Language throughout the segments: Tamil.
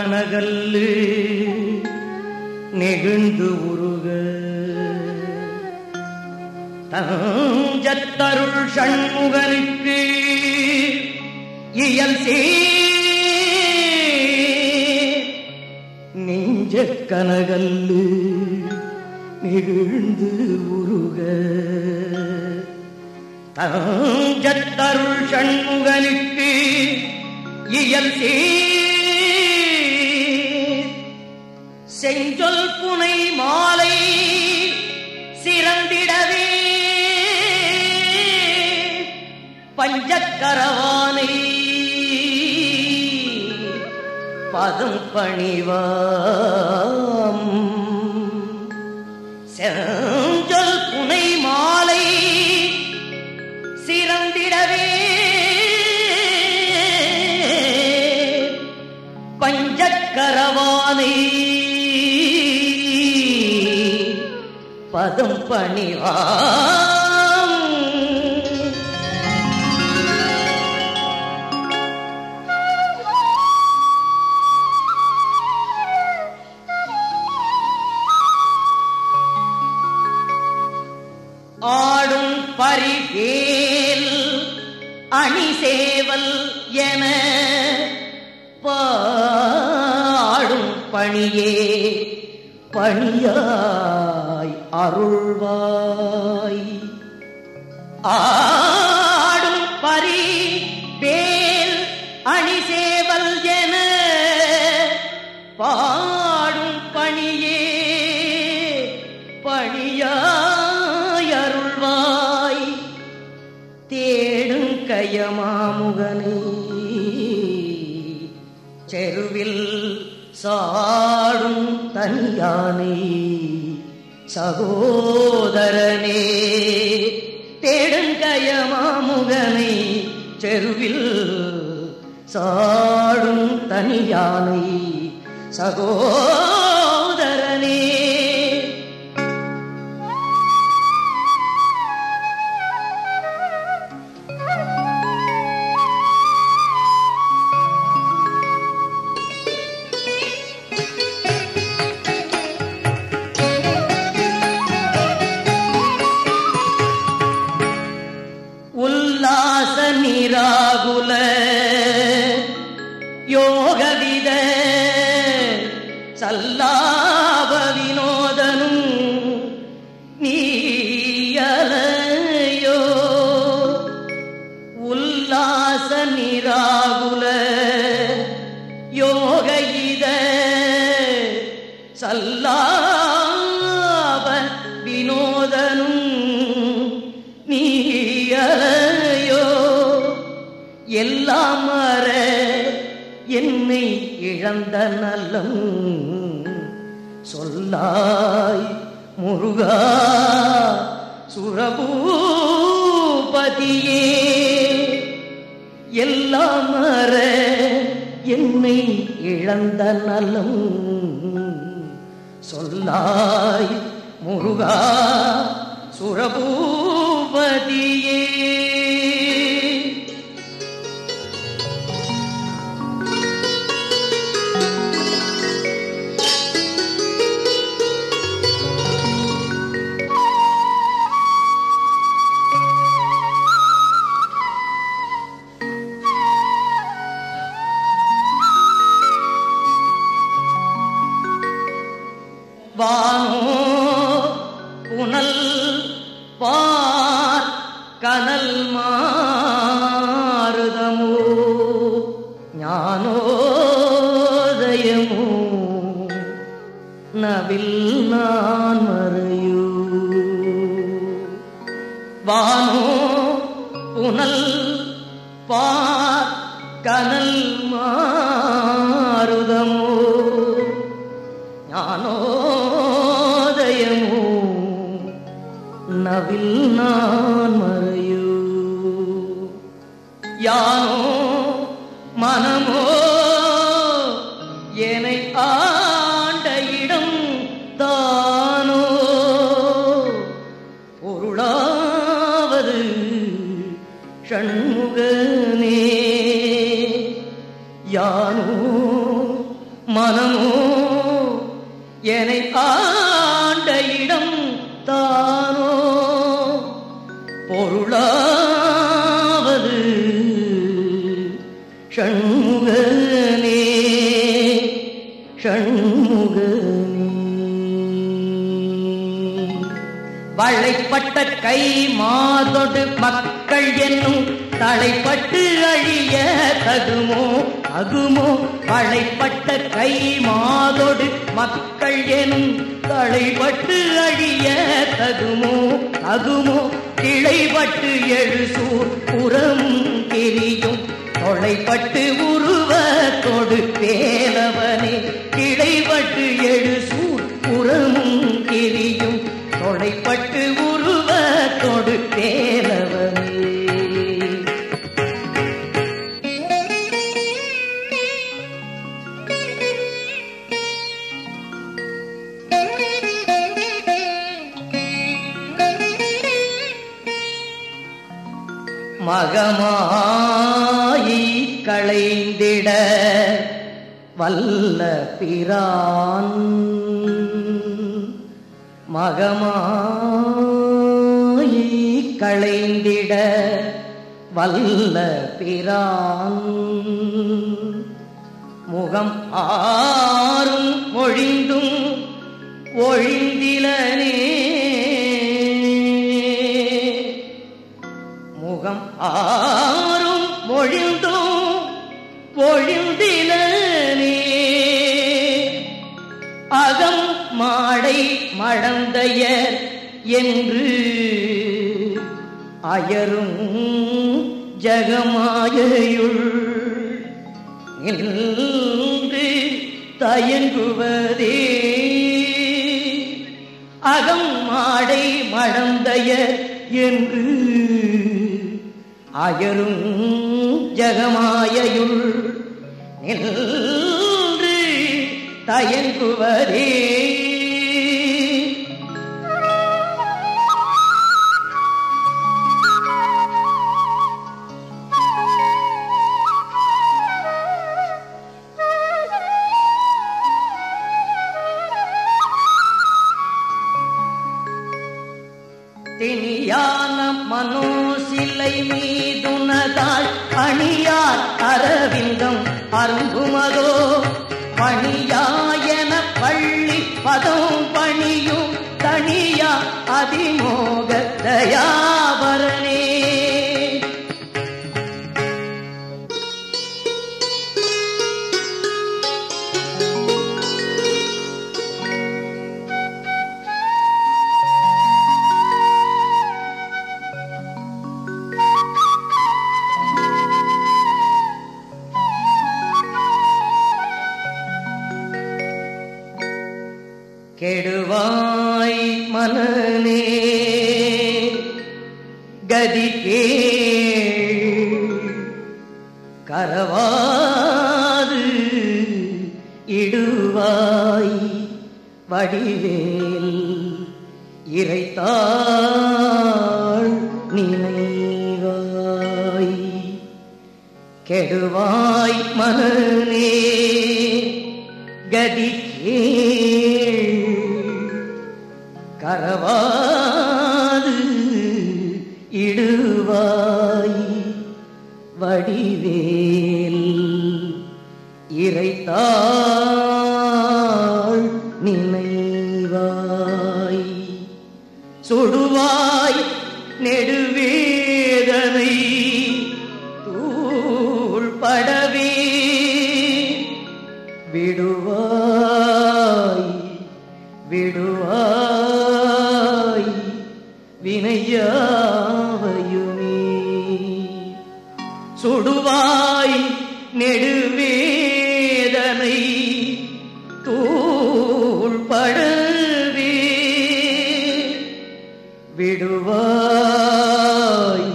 கனகல்லு நெகிழ்ந்து உருக தஞ்சத்தருள் சண்முகனுக்கு இயல் நெஞ்ச கனகல்லு நெகிழ்ந்து உருக தஞ்சத்தருள் சண்முகனுக்கு இயல் செஞ்சொல் புனை மாலை சிறந்திடவே பஞ்சக்கரவானை பதம் பணிவாம் செஞ்சொல் புனை மாலை சிறந்திடவே பஞ்சக்கரவானை பதம் பணிவாம் ஆடும் பரிவேல் அணிசேவல் என பாடும் பணியே பணியாய் அருள்வாய் ஆடும் பரிவேல் அணிசேவல் என பாடும் பணியே பணியாய் அருள்வாய் தேடும் கயமாமுகனை செருவில் சாடும் தனியானை சகோதரனே தேடுங்கயமாமுகனை செருவில் சாடும் தனியானை சகோதரனே நிராகுல யோகவித சல்லாப வினோதனும் நீயலையோ உல்லாச நிராகுல யோகயித சல்லாப வினோதனும் நீயலையோ எல்லாம் மற என்னை இழந்த நலம் சொல்லாய் முருகா சுரபூபதியே எல்லாம் மற என்னை இழந்த நலம் சொல்லாய் முருகா சுரபூபதியே வானோ புனல் பார் கனல் மாருதமோ ஞானோதயமோ நவில் நான் மறையோ வானோ புனல் பார் கனல் மாருதமோ ஞானோதயமோ நவில் நான் மறையோ யானோ மனமோ என்னை ஆண்ட இடம் தானோ பொருளாவது ஷண்முகனே யானோ என்னை ஆண்ட இடம் தானோ பொருளாவது ஷண்முகனே ஷண்முகனே. வளைப்பட்ட கை மாதொடு மக்கள் என்னும் தலைப்பட்டு அழிய தகுமோ அகுமோ. வளைப்பட்ட கை மாதொடு மக்கள் எனும் தலைப்பட்டு அழிய தகுமோ அகுமோ. கிளைப்பட்டு எழுசூர் புறம் தெரியும் தொலைப்பட்டு உருவத்தோடு பேலவனே. கிளைப்பட்டு எழுசூர் புறமும் தெரியும் தொலைப்பட்டு உருவத்தோடு பேலவனே. மகமாயி களைந்திட வல்ல பிரான் மகமாயி களைந்திட வல்ல பிரான் முகம் ஆறும் ஒழிந்தும் ஒழிந்திலனே. முகம் ஆறும் ஒழிந்தும் ஒழிந்திலனே. அகம் மாடை மடந்தையர் என்று அயரும் ஜகமாயுள் என்று தயங்குவதே. அகம் மாடை மடந்தையர் என்று அயரும் ஜகமாயுள் என்று தயங்குவதே. திணியான மனோசிலை மீதுனதால் அணியார் அரவிந்தம் அரும்புமதோ. பணியாயன பள்ளி பதம் பணியும் தனியா அதிமோக தயாவரனே. கெடுவாய் மனனே கதி கேள். கரவாது இடுவாய் வடிவேல் இறைத்தாள் நினைவாய். கெடுவாய் மனனே கதி கேள். கரவாது இடுவாய் வடிவேல் இறைத்தாள் நினைவாய். சுடுவாய் நெடுவேதனை தூள் படவே விடுவாய் விடுவாய் வினையாவையுமே. சுடுவாய் நெடுவேதனை தூள் படவே விடுவாய்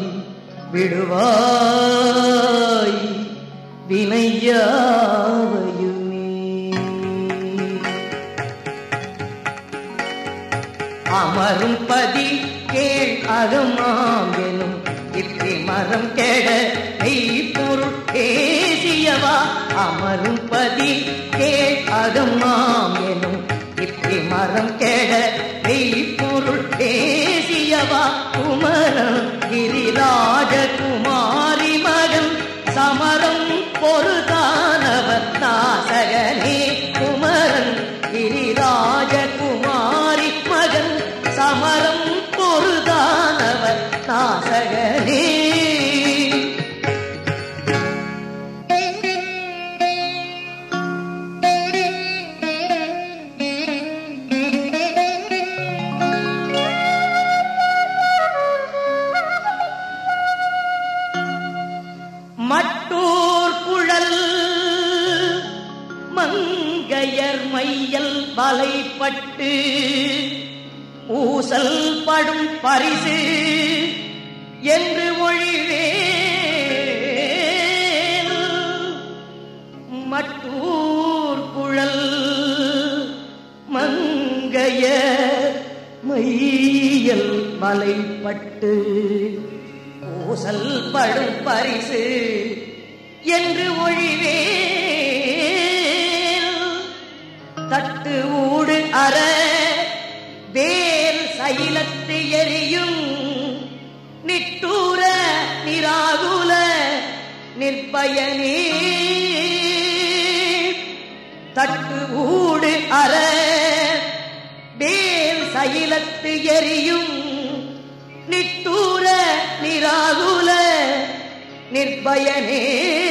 விடுவாய் வினையாவையுமே. அமரும் பதி கேள் அகமாம் எனும் இத்தி மரம் கெட மெய் பொருள் பேசிய பேசியவா அமரும் பதி கேள் அகமாம் எனும் இப்பி மரம் கெட பொருள் பேசியவா குமரன் கிரிராஜ குமாரி மகன் சமரம் பொருதானவர் நாசகனே குமரன் கிரிராஜ குமாரி மகன் சமரம் பொருதானவர் நாசகனே. மட்டூர் குழல் மங்கையர் மையல் வலைப்பட்டு ஊசல் படும் பரிசு என்று ஒழிவேன். மட்டூர் குழல் மங்கையர் மையல் வலைப்பட்டு ஊசல் படும் பரிசு என்று ஒழிவேன். தட்டு ஊடு அற வேல் சைலத்து எரியும் நிட்டூர நிராகுல நிர்பயனே. தட்டு ஊடு அற வேல் சைலத்து எரியும் நிட்டூர நிராகுல நிர்பயனே.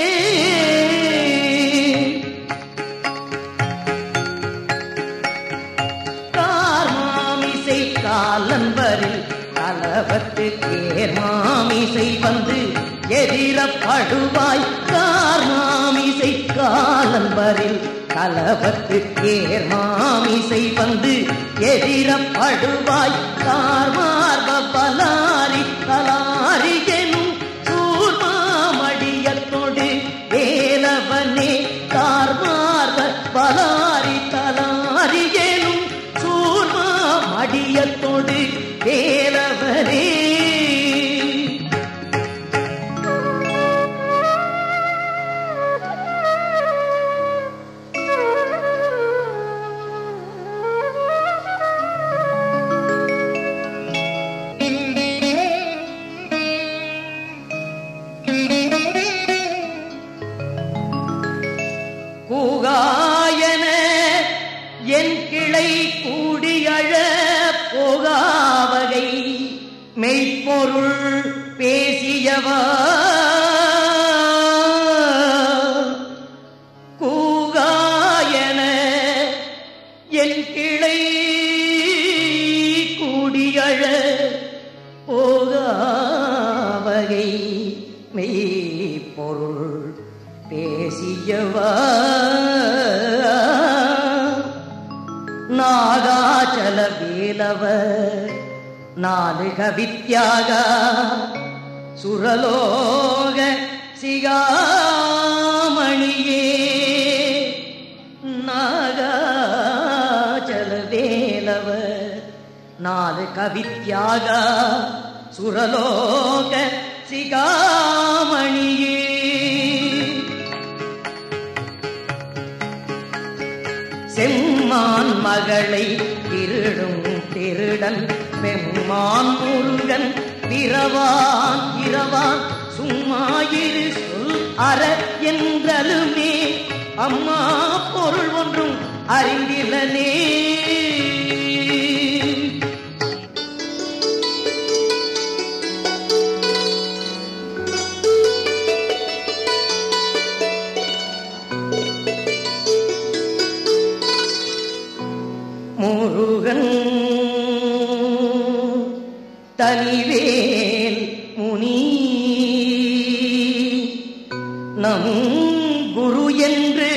கார்மாமிசை காலம்பரில் கலவத்து ஏர்மாமிசை வந்து எதிரப்படுவாய். கார்மாமிசை காலம்பரில் கலவத்து ஏர்மாமிசை வந்து எதிரப்படுவாய். கார்மார்ப பலாரி கலாரி எனும் சூர்மாமடியத்தோடு வேலவனே. கார்மார்ப பலாரி கலாரி எனும் சூர்மாமடியத்தோடு வேலவனே. கூகாயன என் கிளை கூடியழ போகாவகை மெய்ப்பொருள் பேசியவா. கூகாயன என் கிளை கூடியழ போகாவகை மெய்ப்பொருள் பேசியவா. நாகாச்சல வேலவ நாலுக வித்யாக சுரலோக சிகாமணியே. நாகாச்சல வேலவ நாலுக வித்யாக சுரலோக சிகாமணியே. செம்மான் மகளை திருடும் திருடன் பெம்மான் முருகன் பிறவான் இரவான் சும்மாயிரு சொல் அற என்றலுமே. அம்மா பொருள் ஒன்றும் அறிந்திலனே. முருகன் தனிவேல் முனி நம் குரு என்று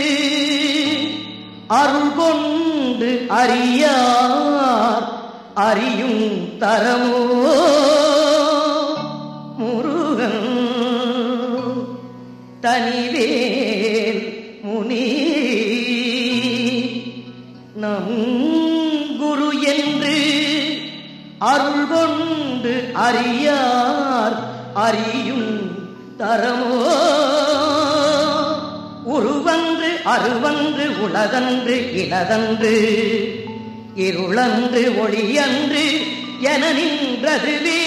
அருள் கொண்டு அறியார் அறியும் தரமோ. முருகன் தனிவேல் முனி நம் குரு என்று அருள் கொண்டு அறியார் அறியும் தரமோ. உருவன்று அருவன்று உளதன்று இலதன்று இருளன்று ஒளியன்று என நின்றதுவே.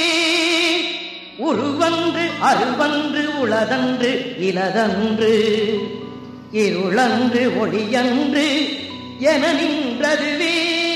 உருவன்று அருவன்று உளதன்று இலதன்று இருளன்று ஒளியன்று என நின்றதுவே.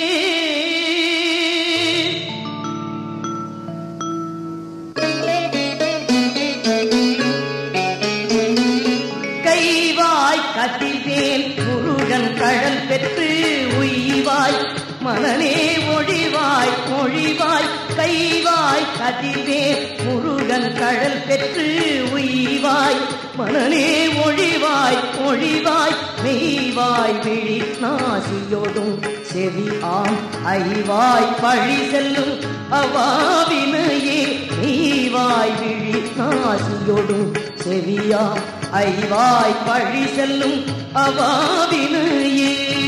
கைவாய் கதிவேல் முருகன் கழல் பெற்று உய்வாய் மனநே ஒழிவாய் மொழிவாய். கைவாய் கதிவேல் முருகன் கழல் பெற்று உய்வாய் மனநே ஒழிவாய் மொழிவாய். மெய்வாய் விழி நாசியோடும் செவி ஆம் ஐவாய் பழி செல்லும் அவாவினையே. மெய்வாய் விழி நாசியோடும் செவியாம் ஐவாய் பழி செல்லும் அவாவினையே.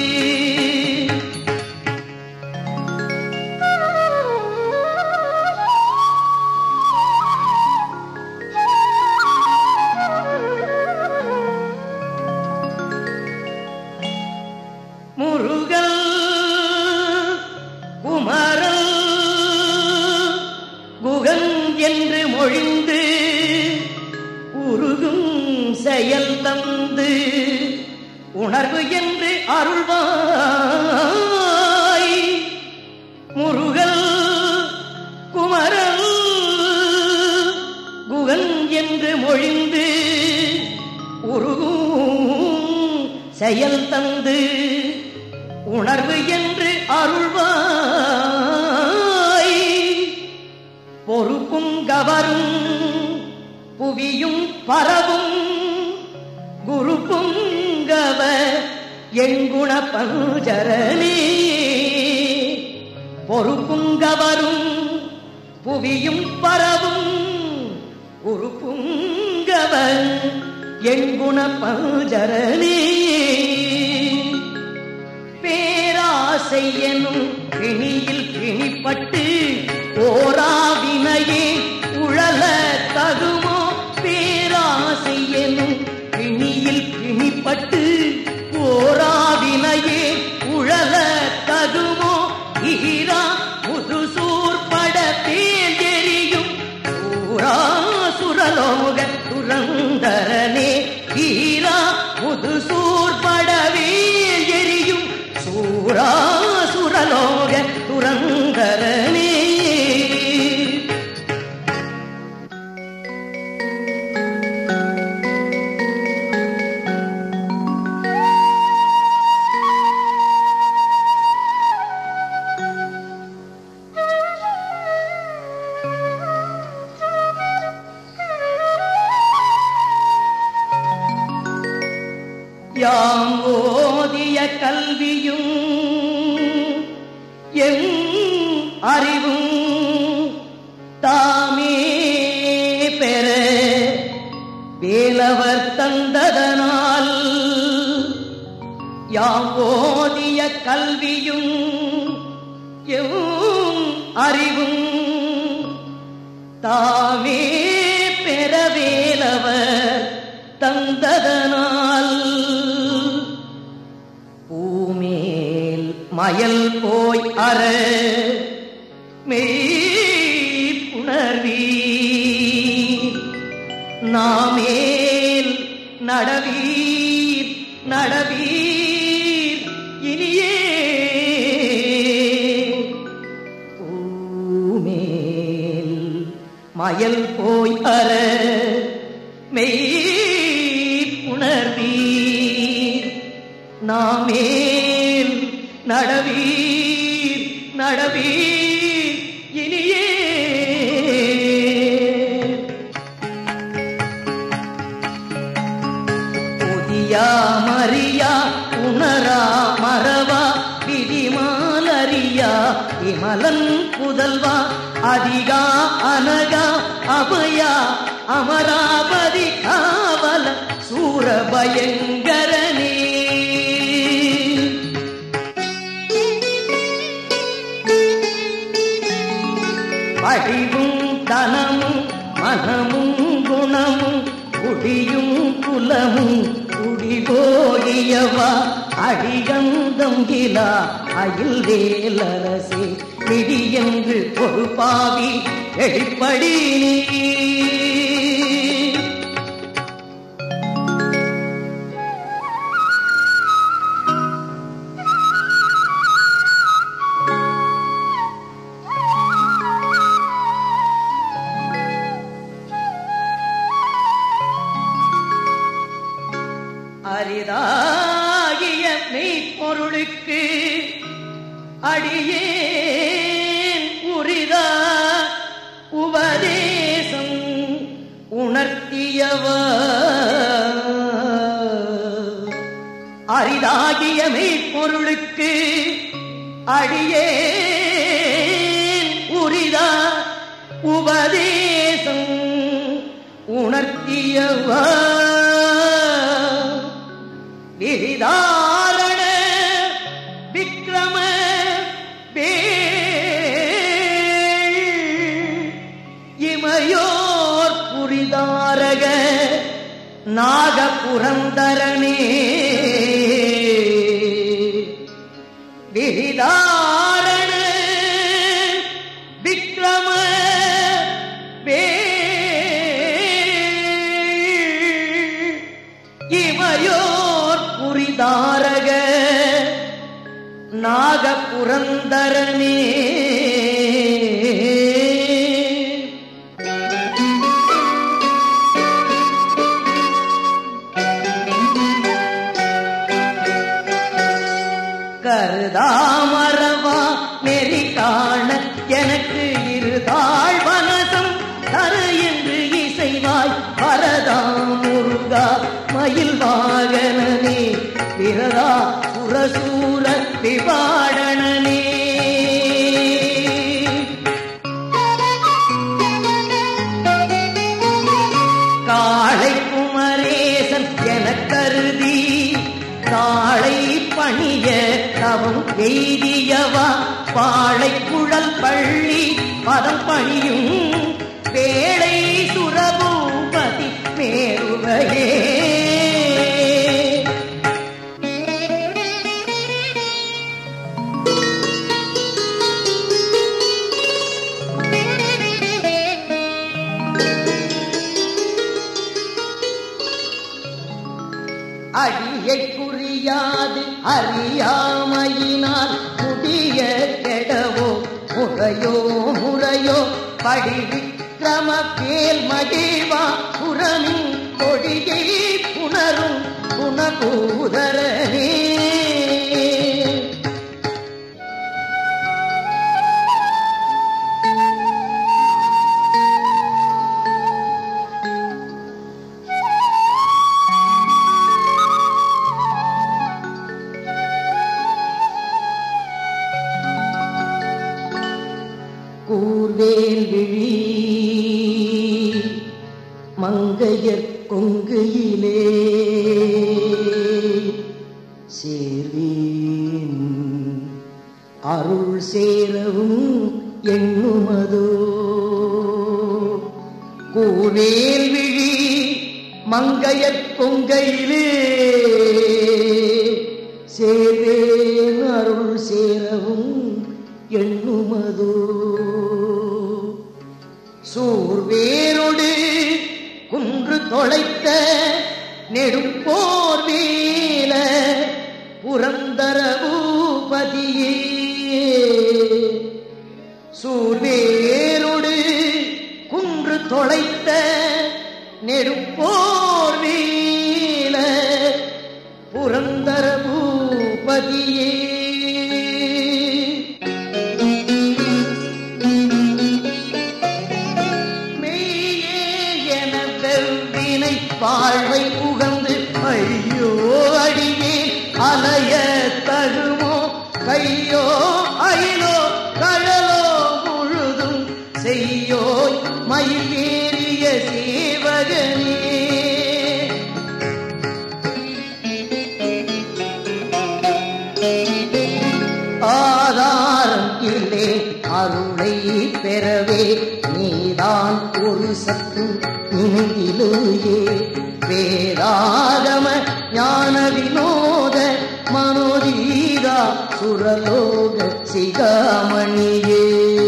முருகல் குமரல் குகன் என்று மொழிந்து உருகும் செயல் தந்து உணர்வு என்று அருள்வாய். முருகல் குமரல் குகன் என்று மொழிந்து உருகும் செயல் தந்து உணர்வு என்று அருள்வாய். பொறுப்பும் கவரும் புவியும் பரவும் குரு புங்கவ எங்குண பஞ்சரனே. பொறுப்பும் கவரும் புவியும் பரவும் குரு புங்கவ எங்குண பஞ்சரனே. பேராசை எனும் பிணியில் பிணிப்பட்டு ஓராவினையே உழல தகுமோ. பேராசை எனும் பிணியில் பிணிப்பட்டு ஓராவினையே உழல தகுமோ. ஈரா முதுசூர்பட பேர் எரியும் சூராசுரலோக துரந்தரனே. ஈரா முதுசூர்பட வேல் எரியும் சூராசுரலோக துரந்தரனே. யாம் ஓதிய கல்வியும் என் அறிவும் தாமே பெற வேலவர் தந்ததனால். யாம் ஓதிய கல்வியும் என் அறிவும் தாமே பெற வேலவர் தந்ததனால். பூமேல் மயல் போய் அற மெய்ப்புணர்வீர் நாமேல் நடவீர் நடவீர் இனியே. பூமேல் மயல் போய் அற மெய்ப்புணர்வீர் நாமேல் நடவீர் நடவீர் இனியே. புதியா மரியா உணரா மறவா விதிமாலரியா இமலன் புதல்வா அதிகா அனகா அபயா அமராபதி காவல சூரபயங்கரனே. படிவும் தனமும் மனமும் குணமும் குடியும் குலமும் குடி போகியவா அடிகந்தம் கிலா அயில் வேலரசே பிடி என்று ஒரு பாவி எடிப்படி அரிதாகிய மெய்ப்பொருளுக்கு அடியேன் உரிதா உபதேசம் உணர்த்தியவா அரிதாகிய மெய்ப்பொருளுக்கு அடியேன் உரிதா உபதேசம் உணர்த்தியவா விரிதாரண விக்ரம இமையோர் புரிதாரக நாகபுரந்தரனே விரிதாரண விக்ரம இமையோர் புரிதாரக நாகபுரந்தரனே கருதாமரவா நெறி காண எனக்கு இருதாள் வனசம் தரு என்று இசைவாய் வரதா முருகா மயில் வாகனனே விரதா சுரசூர விபாடனனே காளை குமரேசன் என கருதி காளை பணிய தவம் எய்தியவா பாளை குழல் பள்ளி பதம் பணியும் வேளை சுரபூபதி மேருவையே அடியை குறியாது அறியாமையினால் புதிய கெடவோ முறையோ படி விக்ரம பேல் மகிழ்வா புறமின் கொடியை புணரும் குணபூதரனே கூர்வேல் விழி மங்கையர் கொங்கையிலே சேர்வேன் அருள் சேரவும் எண்ணுமதோ கூர்வேல் விழி மங்கையர் கொங்கையிலே சேர்வேன் அருள் சேரவும் எண்ணுமதோ சூர்வேரோடு குன்று தொலைத்த நெடுப்போர் வீல புரந்தர பூபதியே சூர்வேரோடு குன்று தொலைத்த நெடுப்போர் வீல புரந்தர பூபதியே வாழ்வை புகந்து ஐயோ அடியே அலைய தகுமோ கையோ அயிலோ கழலோ முழுதும் செய்யோய் மயில் ஏறிய சேவகனே ஆதாரம் இல்லை அருளை பெறவே நீதான் ஒரு சத்து நினைவிலேயே வேதாகம ஞான வினோத மனோதீரா சுரலோக சிகாமணியே.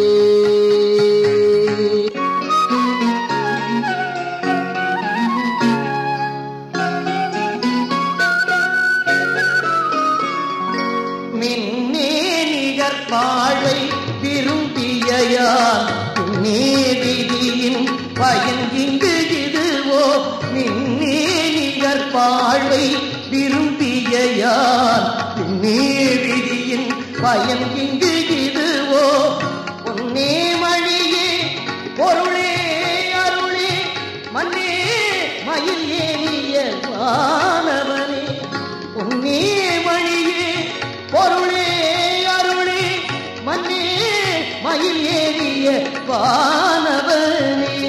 மின்னே நிகர் வாழ்வை விரும்பியால் பின்னே விதியின் பயன் இங்கு இதுவோ. மின்னே நிகர் வாழ்வை விரும்பியால் பின்னே விதியின் பயன் இங்கு இதுவோ. பொன்னே மணியே பொருளே அருளே மண்ணே மயில் ஏறிய வானவனே. பொன்னே மணியே பொருளே அருளே மண்ணே மயில் ஏறிய வானவனே.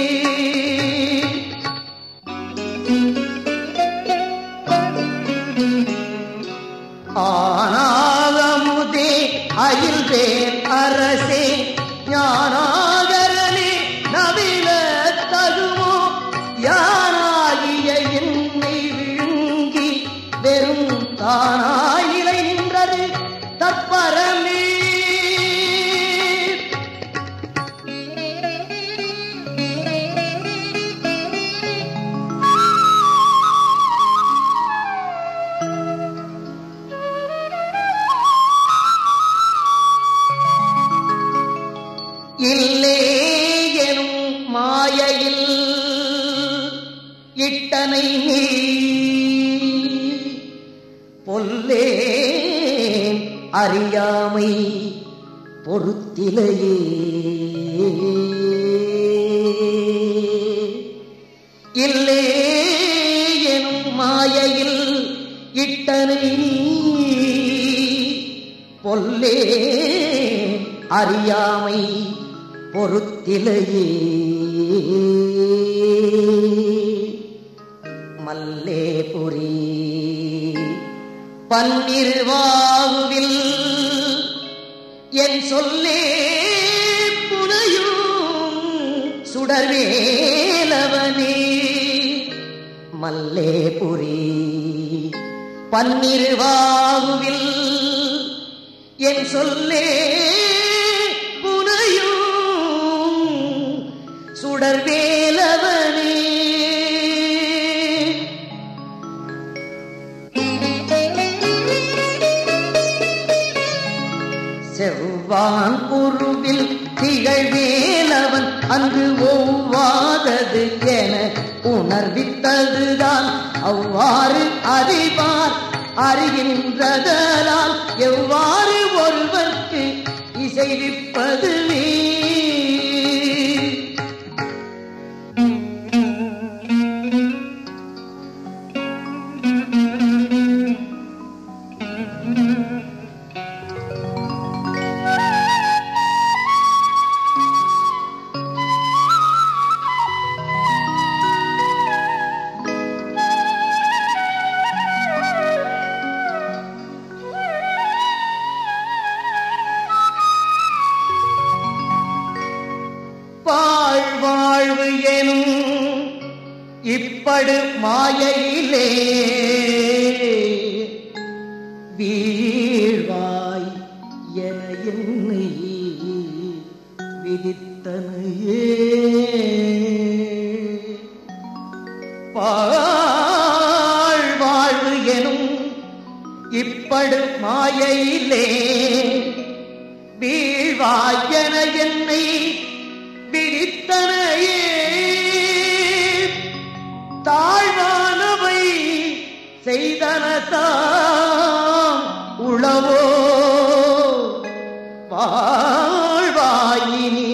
ஆனாகமுதே அயில் பேர் அரசே ஞானாகரனே நவில தகுமோ. யானாகிய என்னை விழுங்கி வெறும் தானாயிலை நின்றது தற்பரமே. இல்லே எனும் மாயையில் இட்டனை நீ பொல்லே அறியாமை பொறுத்திலையே. இல்லே எனும் மாயையில் இட்டனை நீ பொல்லே அறியாமை பொறுத்திலையே. மல்லே புரி பன்னிருவாவில் என் சொல்லே புனையும் சுடர்வேலவனே. மல்லே புரி பன்னிருவாவில் என் சொல்லே சுடர்வேலவனே. செவ்வான் உருவில் திகழ்வேலவன் அங்கு ஒவ்வாதது என உணர்வித்ததுதான். அவ்வாறு அறிவார் அறிகின்றதலால் எவ்வாறு ஒருவர்க்கு இசைவிப்பதுவே. வாழ்வு எனும் இப்படு மாயையிலே வீழ்வாய் என என்னை விதித்தனையே. வாழ்வு எனும் இப்படு மாயையிலே வீழ்வாய் என என்னை விதித்தனையே. தாழ்வானவை செய்தனதாம் உளவோ வாழ்வாயினி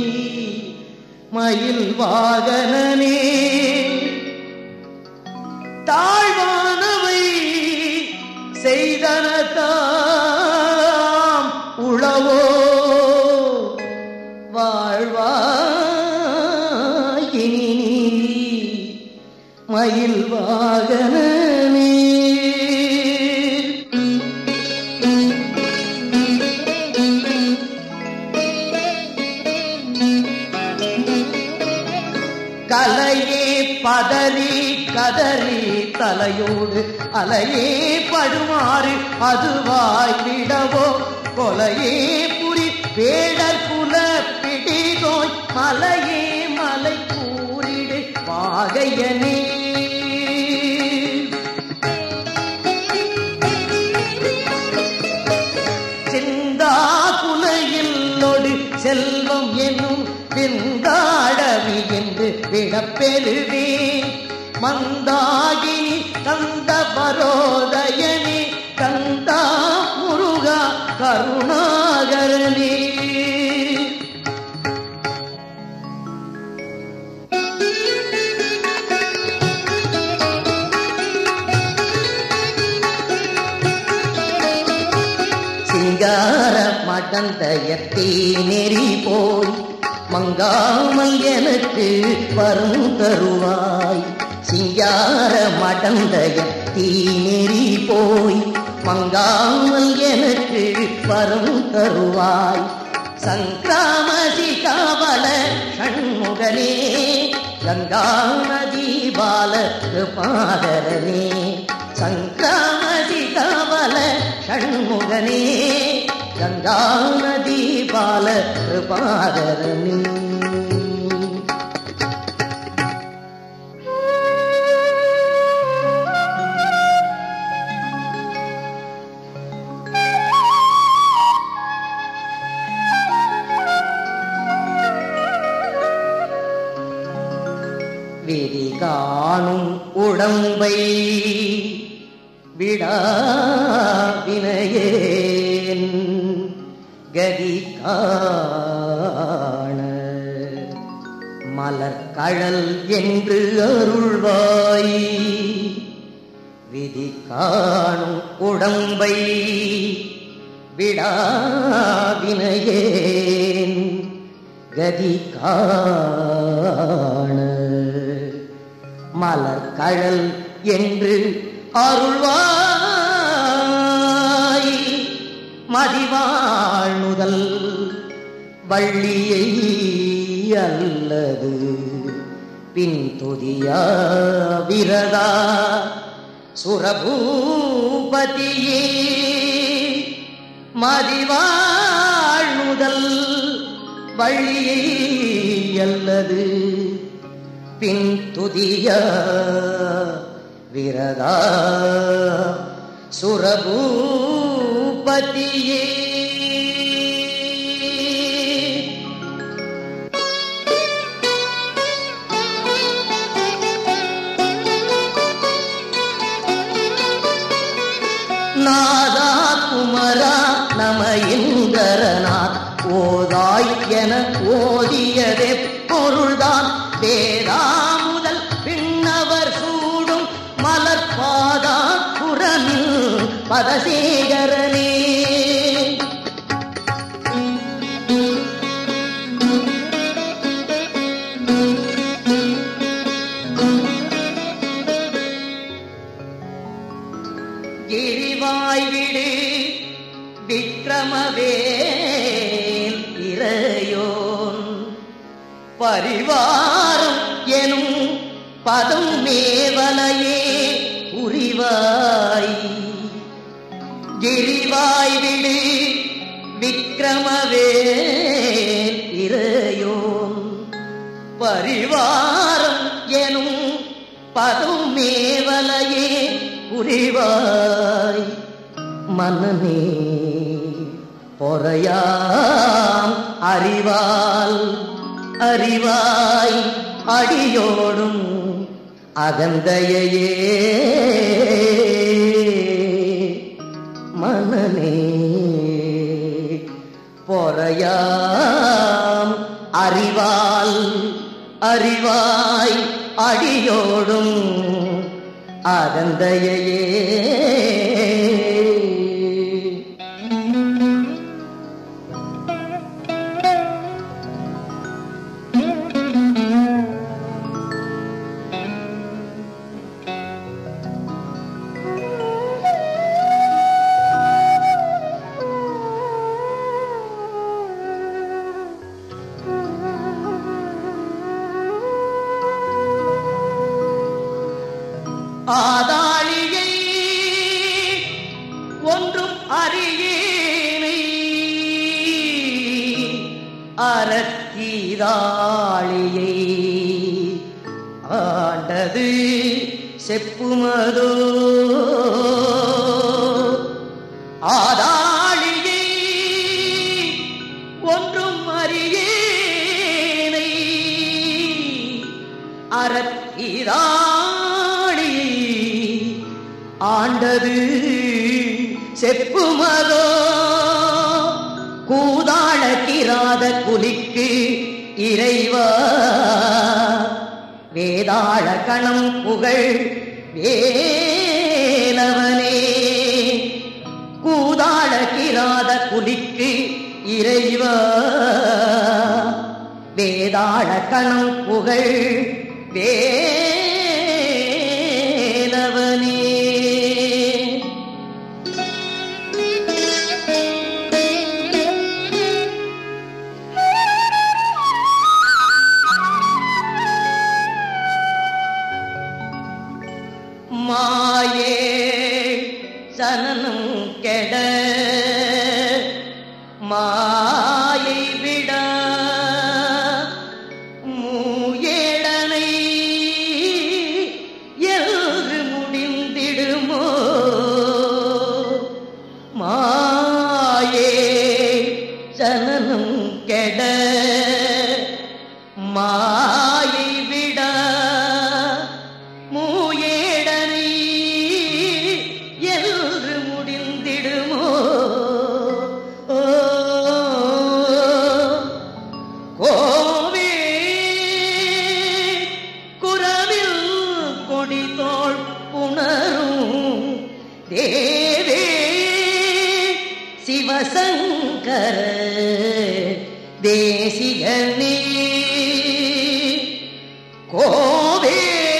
மயில் வாகனனே. தாழ்வானவை செய்தனதாம் உளவோ வாழ்வாயினி மயில் வாகனனே. கலையே பதறி கதறி தலையோடு அலையே படுமாறு அதுவாய் விடவோ கொலையே புரி வேடர் குல பிடிதோய் மலையே மலை கூறிடு வாகையனே. சிந்தா குலையில்லொடு செல்வம் என்னும் விந்தாடவி என்று விடப்பெறுவேன் மந்தாகினி கந்த பரோதயனே கந்தா முருகா கருணாகரனே. சிங்கார மடந்தயத்தே நெறி போய் மங்காமல் எனக்கு வரும் தருவாய். சிங்கார மடந்தயத்தே நெறி போய் மங்காமல் எனக்கு வரும் தருவாய். சங்கிராமதி காவல ஷண்முகனே கங்காநதி பால பாதரனே. சங்கிராமதி காவல ஷண்முகனே கங்காநதி பால பாதரனே. விதி காணும் உடம்பை விடாவினையேன் கதி காண மலர்கழல் என்று அருள்வாய். விதி காணும் உடம்பை விடாவினையேன் கதி காண மலர்கழல் என்று அருள்வாய். மதிவாழ்நுதல் வள்ளியை அல்லது பின் துதியா விரதா சுரபூபதியே. மதிவாழ்நுதல் வள்ளியை அல்லது பின் துதியா விரதா சுரபூபதியே. நாதா குமரா நம இந்திரநாத் ஓதாய் என ஓதியதே பொருள்தான் வேதா முதல் பின்னவர் சூடும் மலர்பாதா புறமில் பதசேகரனே. கிரிவாய் விடு விக்ரமவேல் இறையோன் பரிவாரம் எனும் பதம் மேவலையே உரிவாய். கிரிவாய் விடு விக்ரமவேல் இறையோன் பரிவாரம் எனும் பதம் மேவலையே உரிவாய். மனமே பொறையாம் அறிவால் அறிவாய் அடியோடும் அகந்தையே. மனமே பொறையாம் அறிவால் அறிவாய் அடியோடும் அகந்தையே. அறக்கீதாளியை ஆண்டது செப்புமதோ ஆதாளியை ஒன்றும் அறியேனை அறக்கீதாளியை ஆண்டது செப்புமதோ கூதாள கிராத குலிக்கு இறைவா வேதாள கணம் புகழ் வேலவனே கூதாள கிராத குலிக்கு இறைவா வேதாள கணம் புகழ் வேலவனே மாயே சனனம் கெட மாயை விட மூயேடனை என்று முடிந்திடுமோ மாயே சனனம் கெட மாயை விட தேவே சிவசங்கர தேசிகனே கோவே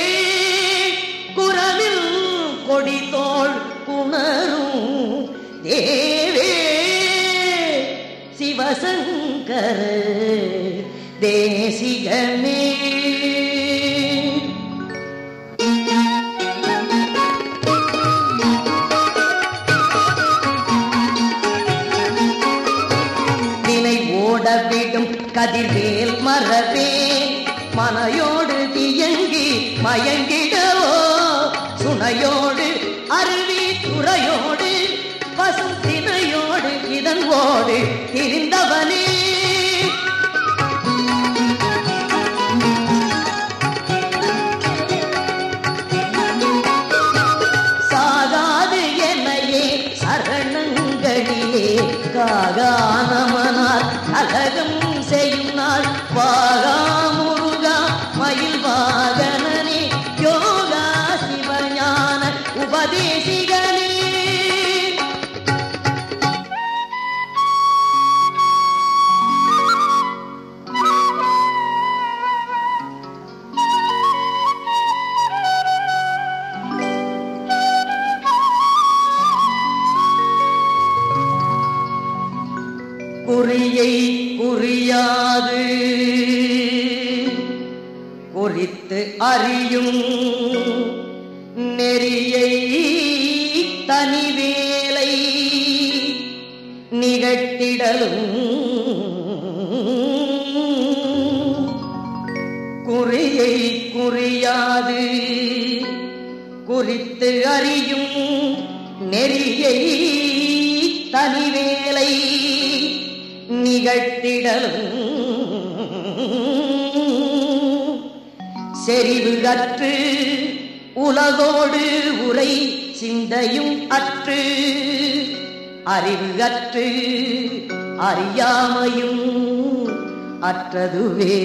குரவில் கொடிதோள் புணரும் தேவே சிவசங்கர தேசிகனே ஓடவிடும் கதிர்வேல் மரபே மனையோடு தியங்கி மயங்கிடவோ சுனையோடு அருவி துறையோடு பசும் தினையோடு இதன் ஓடு திரிந்தவனே சாகாது என்னையே சரணங்களிலே காகானமனார் அழகம் செய்யும் நாள் வாகா முருகா மயில் வாகனனே யோகா சிவஞான உபதேசிகனே குறியை குறியாது குறித்து அறியும் நெறியை தனிவேலை நிகழ்த்திடலும் குறியை குறியாது குறித்து அறியும் நெறியை தனிவேலை நிகழ்த்திடலும் செறிவு அற்று உலகோடு உரை சிந்தையும் அற்று அறிவு அற்று அறியாமையும் அற்றதுவே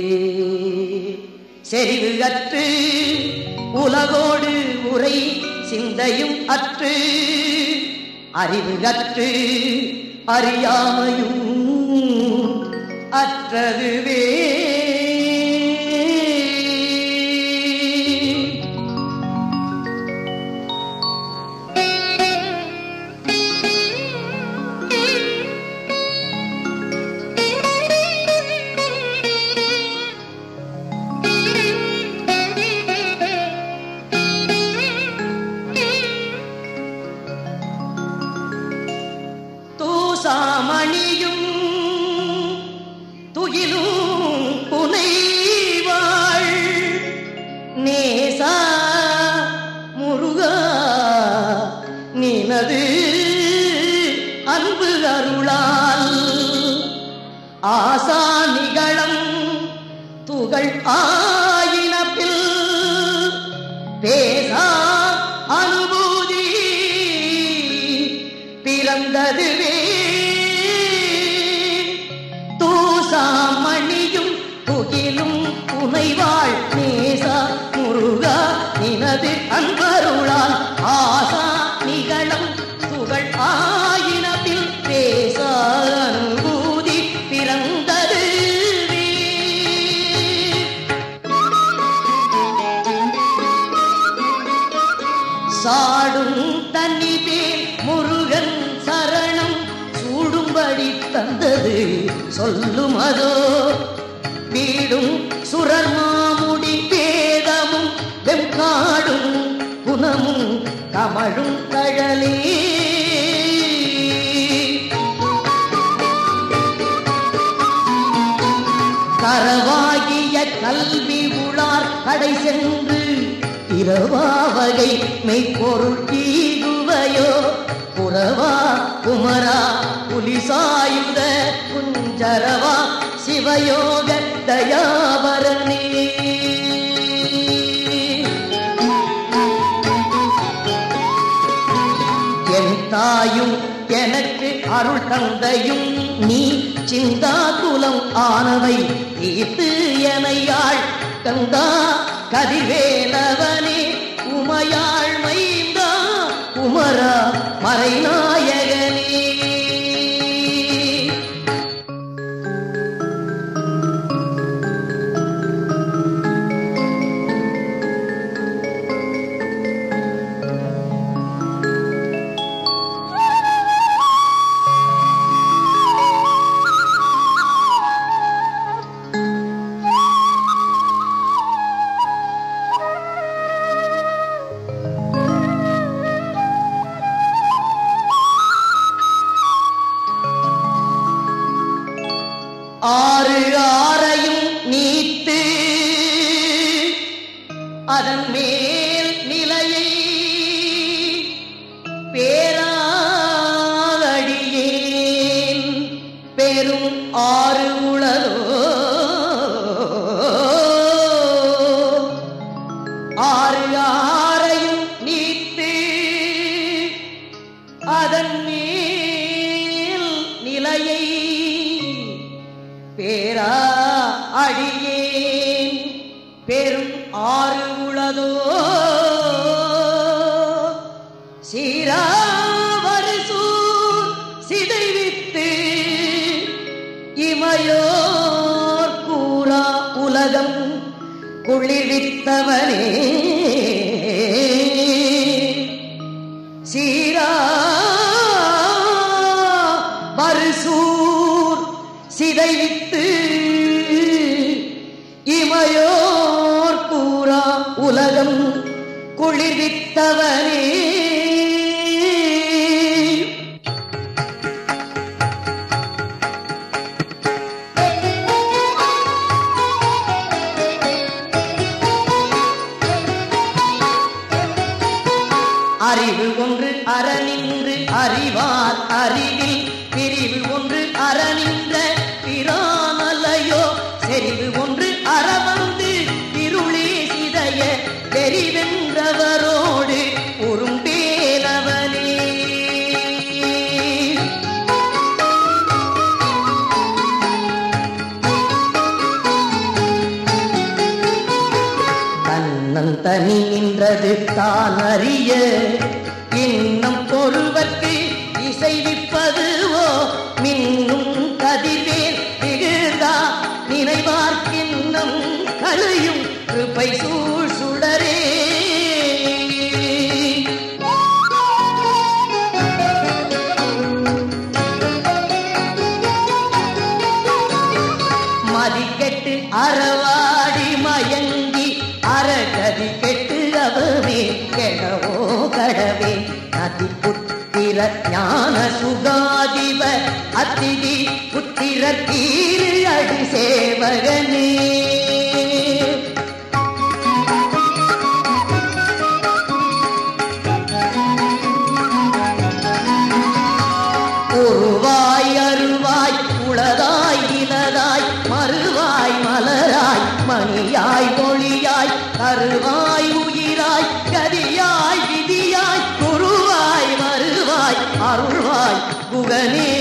செறிவு அற்று உலகோடு உரை சிந்தையும் அற்று அறிவு அற்று அறியாமையும் அற்றதுவே தூசாமணியும் ஆசா நிகழம் துகள் ஆயினப்பில் பேசா அனுபூதி பிறந்ததுவே தூசாமணியும் துகிலும் துணைவாள் நேசா முருகா நினது அன்பருளால் ஆசா நிகழம் துகள் ஆயினப்பில் பேசா அனுபூதி பிறந்தது சாடும் தண்ணி பேர் முருகன் சரணம் சூடும்படி தந்தது சொல்லும் அதோ வீடும் சுரர்மாமுடி பேதமும் வெம்காடும் குணமும் கமழும் கழலே கரவாகிய கல்வி உளார் கடை சென்று இரவாவகை மெய்ப்பொருள் ஈகுவையோ புறவா குமரா புலிசாயுத குஞ்சரவா சிவயோக தயாவரணே என் தாயும் எனக்கு அருள் தந்தையும் நீ சிந்தா குலம் ஆனவை தீர்த்து எனையாள் கந்தா கதிர்வேலவனே உமையாள் மைந்தா குமரா மறைநாயகனே ஆறு ஆறையும் நீத்து அதன் மேல் நிலையை பேராடியேன் பெரும் ஆறு உளதோ ஆறு ஆறையும் நீத்து அதன் மேல் நிலையை பேரா அடியேன் பெரும் ஆறு உளதோ சீராவரிசூர் சிதைவித்து இமையோர் கூறா உலகம் குளிர்வித்தவனே சீராவரிசூர் சிதைவித்து இமையோர் கூறா உலகம் குளிர்வித்தவனே அறிவு ஒன்று அறநின்று அறிவார் அறிவில் பிரிவு ஒன்று அறநின்ற பிராமலையோ செறிவு ஒன்று அறவந்து இருளே சிதைய தெரிவென்றவரோடு உறும்பேலவனே தன்னன் தனி நின்றது தான் அறிய இன்னும் பொருள்வர்க்கு இசைவிப்பதுவோ மின்னும் கதிர்வேல் திகழ்தா நினைவார்க்கின்னம் களையும் கிருபை சூழ் சுடரே மதிக்கெட்டு அறவாடி மயங்கி அறகதி கெட்டு அவவே கெடவோ கடவே நதி புத்திர ஞான சுகாதிப அத்திதி புத்திர தீரு அடி சேவகனே உருவாய் அருவாய் உளதாய் இன குகனே